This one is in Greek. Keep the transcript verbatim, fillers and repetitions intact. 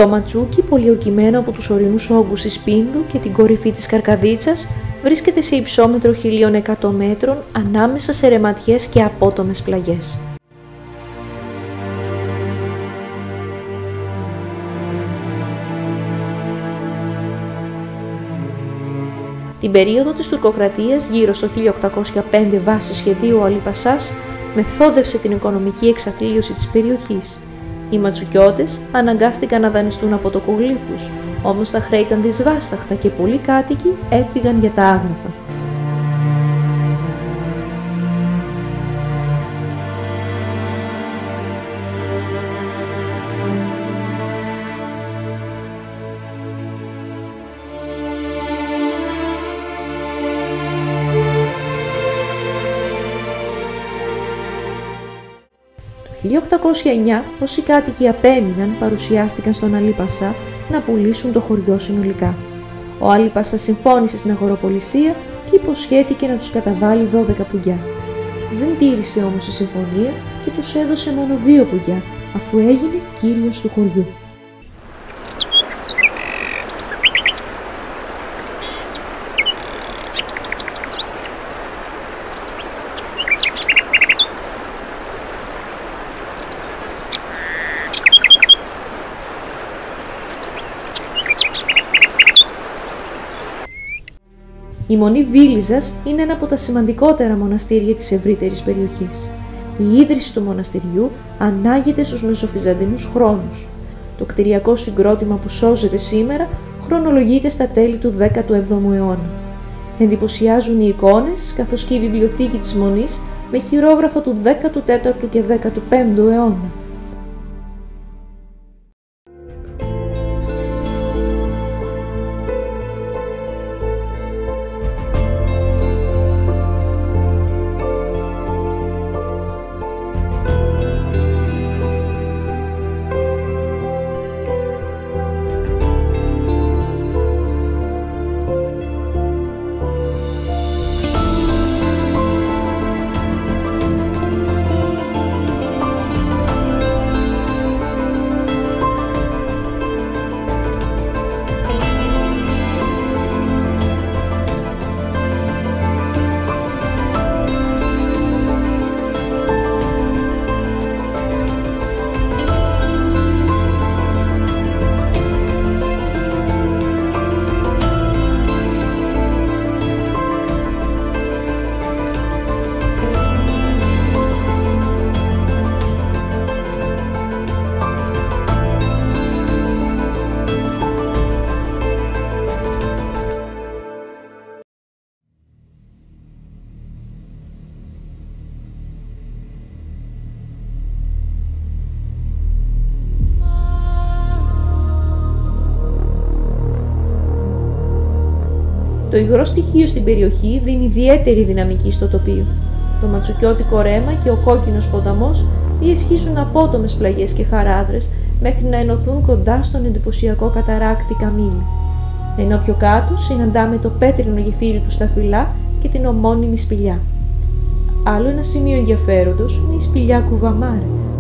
Το Ματσούκι, πολιορκημένο από τους ορεινούς όγκους της Πίνδου και την κορυφή της Καρκαδίτσας, βρίσκεται σε υψόμετρο χίλια εκατό μέτρων ανάμεσα σε ρεματιές και απότομες πλαγιές. Την περίοδο της τουρκοκρατίας, γύρω στο χίλια οκτακόσια πέντε βάσει σχεδίου ο Αλή Πασάς μεθόδευσε την οικονομική εξαθλίωση της περιοχής. Οι Ματσουκιώτες αναγκάστηκαν να δανειστούν από τοκογλύφους, όμως τα χρέη ήταν δυσβάσταχτα και πολλοί κάτοικοι έφυγαν για τα άγραφα. Το χίλια οκτακόσια εννιά, όσοι κάτοικοι απέμειναν, παρουσιάστηκαν στον Αλή Πασά να πουλήσουν το χωριό συνολικά. Ο Αλή Πασά συμφώνησε στην αγοροπολισία και υποσχέθηκε να τους καταβάλει δώδεκα πουγκιά. Δεν τήρησε όμως τη συμφωνία και τους έδωσε μόνο δύο πουγκιά, αφού έγινε κύριος του χωριού. Η Μονή Βίλιζας είναι ένα από τα σημαντικότερα μοναστήρια της ευρύτερης περιοχής. Η ίδρυση του μοναστηριού ανάγεται στους μεσοβυζαντινούς χρόνους. Το κτηριακό συγκρότημα που σώζεται σήμερα χρονολογείται στα τέλη του δέκατου έβδομου αιώνα. Εντυπωσιάζουν οι εικόνες καθώς και η βιβλιοθήκη της Μονής με χειρόγραφα του δέκατου τέταρτου και δέκατου πέμπτου αιώνα. Το υγρό στοιχείο στην περιοχή δίνει ιδιαίτερη δυναμική στο τοπίο. Το ματσουκιώτικο ρέμα και ο κόκκινος ποταμός διεσχίσουν απότομες πλαγιές και χαράδρες μέχρι να ενωθούν κοντά στον εντυπωσιακό καταράκτη Καμίλη. Ενώ πιο κάτω συναντάμε το πέτρινο γεφύρι του Σταφυλά και την ομώνυμη σπηλιά. Άλλο ένα σημείο ενδιαφέροντος είναι η σπηλιά Κουβαμάρε,